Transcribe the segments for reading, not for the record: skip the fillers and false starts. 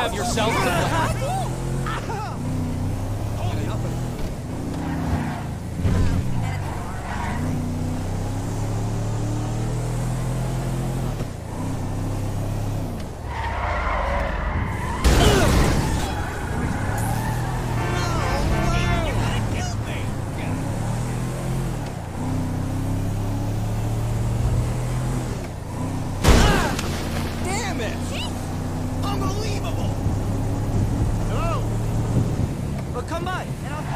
have yourself to blame. Unbelievable! Hello? Well, come by, and I'll...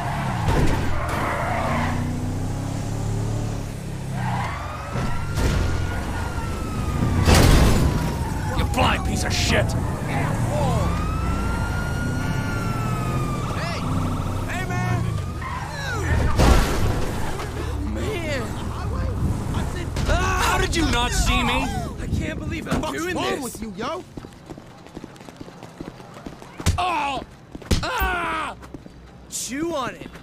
You blind piece of shit! Hey! Hey, man! Man! How did you not see me? I can't believe I'm doing What's this! wrong with you, yo? Oh! Ah! Chew on it!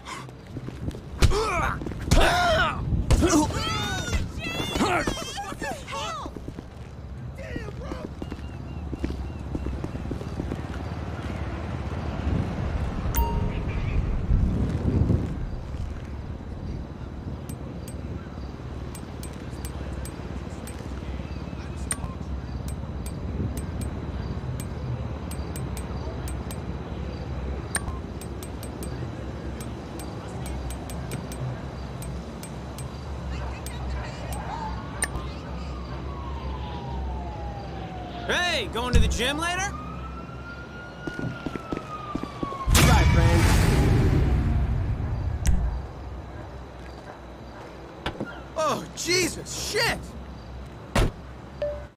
Hey, going to the gym later? Right, friend. Oh, Jesus, shit!